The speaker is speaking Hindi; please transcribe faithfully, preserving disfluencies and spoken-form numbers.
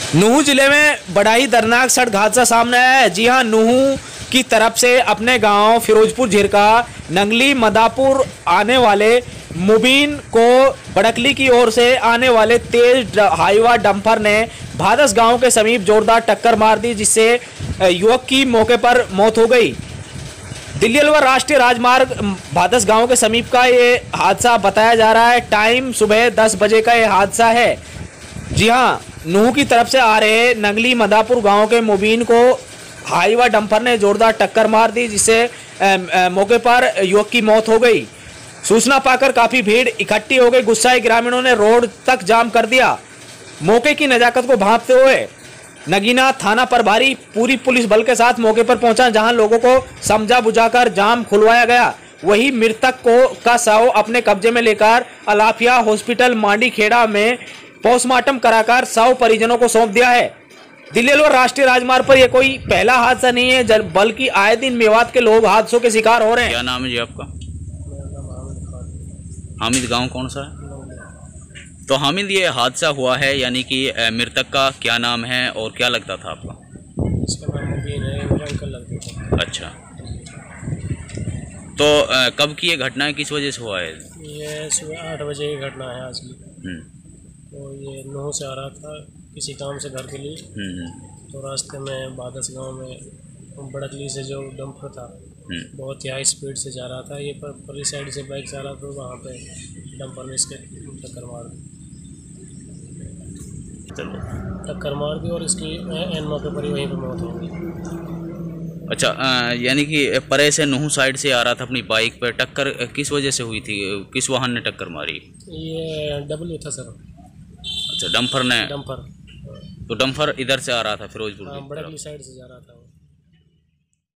नूंह जिले में बड़ा ही दर्दनाक सड़क हादसा सामने आया है। जी हां, नूंह की तरफ से अपने गांव फिरोजपुर झिरका नंगली मदापुर आने वाले मुबीन को बड़कली की ओर से आने वाले तेज हाईवा डंपर ने भादस गांव के समीप जोरदार टक्कर मार दी, जिससे युवक की मौके पर मौत हो गई। दिल्ली अलवर राष्ट्रीय राजमार्ग भादस गांव के समीप का ये हादसा बताया जा रहा है। टाइम सुबह दस बजे का ये हादसा है। जी हां, नूंह की तरफ से आ रहे नंगली मदापुर गांव के मुबीन को हाईवा डंपर ने जोरदार टक्कर मार दी, जिससे मौके पर युवक की मौत हो गई। सूचना पाकर काफी भीड़ इकट्ठी हो गई। गुस्साए ग्रामीणों ने रोड तक जाम कर दिया। मौके की नजाकत को भांपते हुए नगीना थाना प्रभारी पूरी पुलिस बल के साथ मौके पर पहुंचा, जहां लोगों को समझा बुझाकर जाम खुलवाया गया। वही मृतक को का शव अपने कब्जे में लेकर अलाफिया हॉस्पिटल मांडी खेड़ा में पोस्टमार्टम कराकर शव परिजनों को सौंप दिया है। दिल्ली अलवर राष्ट्रीय राजमार्ग पर यह कोई पहला हादसा नहीं है, बल्कि आए दिन मेवात के लोग हादसों के शिकार हो रहे हैं। क्या नाम है जी आपका? हामिद। गांव कौन सा है? तो हामिद, ये हादसा हुआ है, यानी कि मृतक का क्या नाम है और क्या लगता था आपका? इसका नाम मुबीन है, मेरा अंकल लगता था। अच्छा, तो आ, कब की ये घटना है, किस वजह से हुआ है? ये सुबह आठ बजे की घटना है आज की। तो ये नूंह से आ रहा था किसी काम से घर के लिए। तो रास्ते में भादस गांव में बड़कली से जो डंपर था बहुत ही हाई स्पीड से जा रहा था। ये पर परी साइड से बाइक जा रहा था, तो वहाँ पे डंपर में इसके टक्कर मार दी टक्कर मार दी और इसकी एन मौके पर ही वहीं पर मौत हो गई। अच्छा, यानी कि परे से नूंह साइड से आ रहा था अपनी बाइक पर, टक्कर किस वजह से हुई थी? किस वाहन ने टक्कर मारी? ये डब्ल्यू था सर। अच्छा, डंपर ने? डंपर। तो डंपर इधर से आ रहा था फिरोजपुर? हाँ, बड़कली साइड से जा रहा था वो।